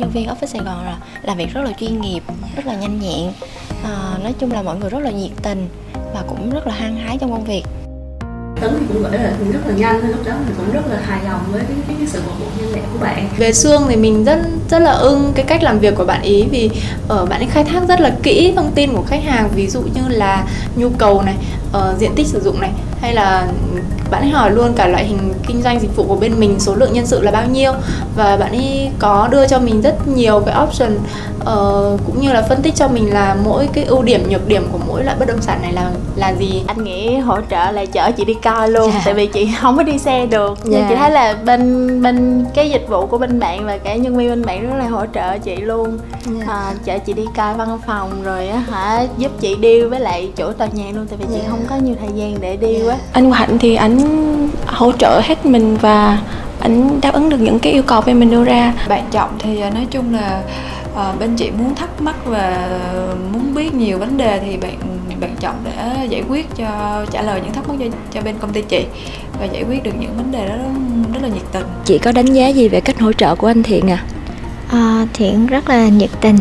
nhân viên Office Sài Gòn là làm việc rất là chuyên nghiệp, rất là nhanh nhẹn. Nói chung là mọi người rất là nhiệt tình và cũng rất là hăng hái trong công việc. Tấn thì cũng gửi là rất là nhanh, lúc đó mình cũng rất là hài lòng với cái sự phục vụ nhanh nhẹn của bạn. Về Sương thì mình rất là ưng cái cách làm việc của bạn ý, vì bạn ấy khai thác rất là kỹ thông tin của khách hàng, ví dụ như là nhu cầu này, diện tích sử dụng này, hay là bạn ấy hỏi luôn cả loại hình kinh doanh dịch vụ của bên mình, số lượng nhân sự là bao nhiêu, và bạn ấy có đưa cho mình rất nhiều cái option, cũng như là phân tích cho mình là mỗi cái ưu điểm nhược điểm của mỗi loại bất động sản này là gì. Anh nghĩ hỗ trợ là chở chị đi coi luôn, tại vì chị không có đi xe được. Nhưng chị thấy là bên cái dịch vụ của bên bạn và cả nhân viên bên bạn rất là hỗ trợ chị luôn. Chở chị đi coi văn phòng rồi giúp chị deal với lại chủ tòa nhà luôn, tại vì chị không có nhiều thời gian để deal á. Anh Hạnh thì anh hỗ trợ hết mình và anh đáp ứng được những cái yêu cầu bên mình đưa ra. Bạn Trọng thì nói chung là bên chị muốn thắc mắc và muốn biết nhiều vấn đề thì bạn Trọng đã giải quyết trả lời những thắc mắc cho bên công ty chị và giải quyết được những vấn đề đó rất là nhiệt tình. Chị có đánh giá gì về cách hỗ trợ của anh Thiện à? Thiện rất là nhiệt tình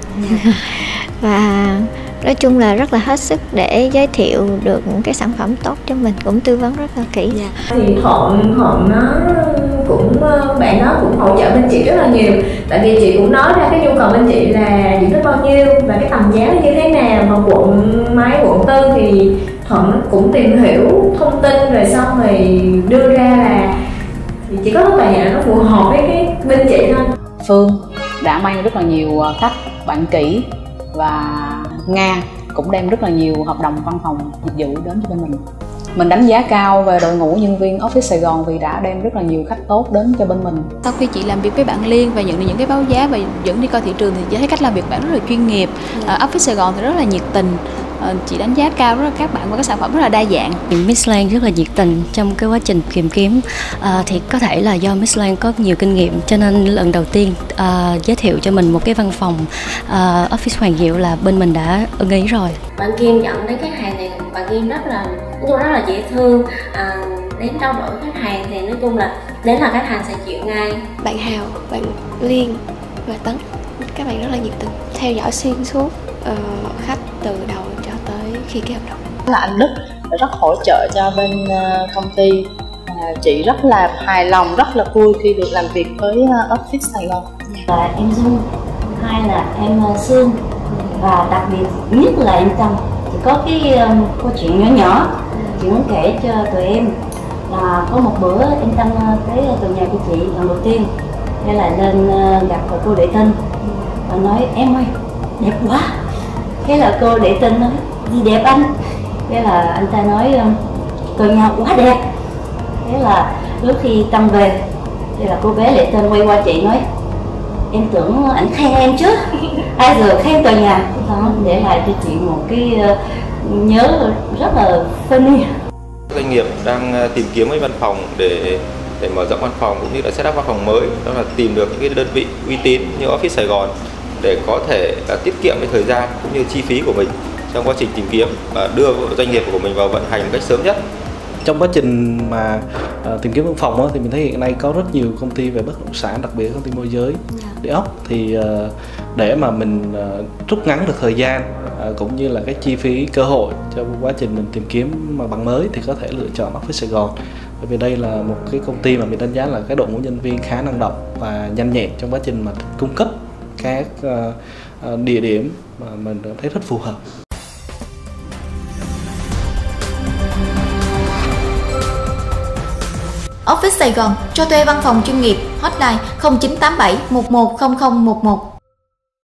và nói chung là rất là hết sức để giới thiệu được cái sản phẩm tốt cho mình, cũng tư vấn rất là kỹ. Thì Thuận nó cũng bạn đó cũng hỗ trợ bên chị rất là nhiều, tại vì chị cũng nói ra cái nhu cầu bên chị là diện tích bao nhiêu và cái tầm giá như thế nào, mà quận mấy quận tư thì Thuận cũng tìm hiểu thông tin rồi xong rồi đưa ra là thì chỉ có cái tòa nhà nó phù hợp với cái bên chị thôi. Phương đã mang rất là nhiều khách bạn kỹ, và Nga cũng đem rất là nhiều hợp đồng văn phòng dịch vụ đến cho bên mình. Mình đánh giá cao về đội ngũ nhân viên Office Sài Gòn vì đã đem rất là nhiều khách tốt đến cho bên mình. Sau khi chị làm việc với bạn Liên và nhận được những cái báo giá và dẫn đi coi thị trường thì chị thấy cách làm việc bạn rất là chuyên nghiệp. Office Sài Gòn thì rất là nhiệt tình. Chị đánh giá cao rất là các bạn và các sản phẩm rất là đa dạng. Miss Lan rất là nhiệt tình trong cái quá trình tìm kiếm, thì có thể là do Miss Lan có nhiều kinh nghiệm cho nên lần đầu tiên giới thiệu cho mình một cái văn phòng office Hoàng Diệu là bên mình đã ưng ý rồi. Bạn Kim nhận đến khách hàng này, bạn Kim rất là dễ thương, đến trao đổi khách hàng thì nói chung là đến là khách hàng sẽ chịu ngay. Bạn Hào, bạn Liên và Tấn, các bạn rất là nhiệt tình, theo dõi xuyên suốt khách từ đầu cho tới khi ký hợp đồng. Là anh Đức rất hỗ trợ cho bên công ty. Chị rất là hài lòng, rất là vui khi được làm việc với Office Sài Gòn. Là em Dung, hai là em Sương, và đặc biệt nhất là em Tâm. Chỉ có cái câu chuyện nhỏ nhỏ chị muốn kể cho tụi em là có một bữa em Tâm tới tòa nhà của chị lần đầu tiên, thế là lên gặp cô Đệ Tinh và nói em ơi đẹp quá. Thế là cô Đệ Tinh nói gì đẹp anh? Thế là anh ta nói tòa nhà quá đẹp. Thế là lúc khi Tâm về thì là cô bé Lệ Tinh quay qua chị nói em tưởng ảnh khen em chứ, ai giờ khen tòa nhà. Đó, để lại cho chị một cái nhớ rất là funny. Doanh nghiệp đang tìm kiếm cái văn phòng để mở rộng văn phòng cũng như là set up văn phòng mới, đó là tìm được những cái đơn vị uy tín như Office Sài Gòn để có thể tiết kiệm cái thời gian cũng như chi phí của mình trong quá trình tìm kiếm và đưa doanh nghiệp của mình vào vận hành một cách sớm nhất. Trong quá trình mà tìm kiếm văn phòng thì mình thấy hiện nay có rất nhiều công ty về bất động sản, đặc biệt công ty môi giới, địa ốc, thì để mà mình rút ngắn được thời gian cũng như là cái chi phí cơ hội trong quá trình mình tìm kiếm mặt bằng mới thì có thể lựa chọn Office Sài Gòn. Bởi vì đây là một cái công ty mà mình đánh giá là cái đội ngũ nhân viên khá năng động và nhanh nhẹn trong quá trình mà cung cấp các địa điểm mà mình thấy rất phù hợp. Office Sài Gòn cho thuê văn phòng chuyên nghiệp, hotline 0987 110011.